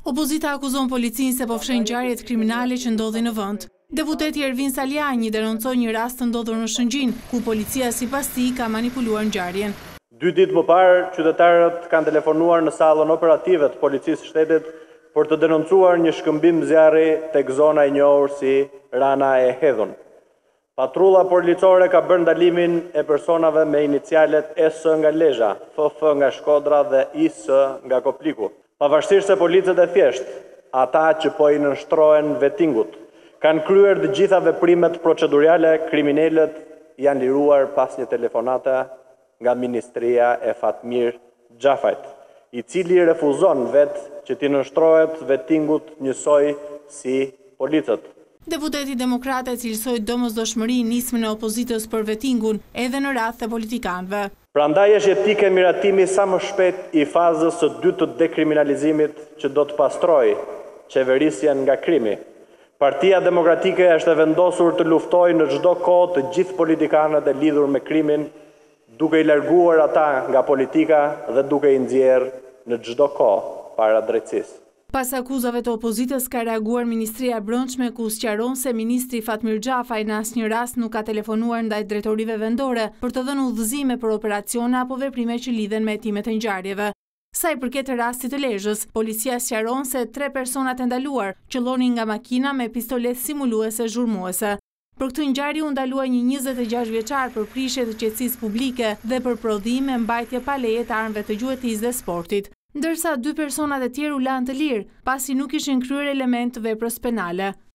Opozita akuzon policinë se po fshin ngjarjet kriminale që ndodhin në vend. Deputeti Ervin Saliani denoncoi një rast të ndodhur në Shëngjin, ku policia sipas tij ka manipuluar ngjarjen. 2 ditë më parë, qytetarët kanë telefonuar në sallën operative të policisë së shtetit për të denoncuar një shkëmbim zjarri tek zona e njohur si Rana e Hedhun. Patrulla policore ka bërë ndalimin e personave me inicialet S nga Lezhë, FF nga Shkodra dhe IS nga Kopliku. Pavarësisht se policët e thjesht, ata që po i nënshtrohen vettingut, kanë kryer të gjitha veprimet procedurale, kriminalët janë liruar pas një telefonate nga Ministria e Fatmir Xhafajt, i cili refuzon vetë që t'i nënshtrohet vettingut njësoj si policët. Deputeti demokrate cilësoi domosdoshmëri nismën e opozitës për vettingun edhe në radhë të politikanëve. Prandaj është jetike miratimi sa më shpejt i fazës së dytë të dekriminalizimit që do të pastrojë qeverisjen nga krimi. Partia Demokratike është e vendosur të luftojë në çdo kohë të gjithë politikanët e lidhur me krimin, duke i larguar ata nga politika dhe duke i nxjerrë në çdo kohë para drejtësisë. Pas akuzave të opozitës ka reaguar Ministria e Brendshme, ku sqaron se ministri Fatmir Xhafaj në asnjë rast nuk ka telefonuar ndaj drejtorive vendore për të dhënë udhëzime për operacione apo veprime që lidhen me hetimet e ngjarjeve. Sa i përket rastit të Lezhës, policia sqaron se 3 personat e ndaluar qëllonin nga makina me pistolet simuluese zhurmuese. Për këtë ngjarje u ndalua një 26 vjeçar për prishje të qetësisë publike dhe për prodhim me mbajtje pa leje të armëve të gjuetisë dhe sportit, ndërsa 2 personat e tjerë u lanë të lirë, pasi nuk ishin kryer element të veprës penale.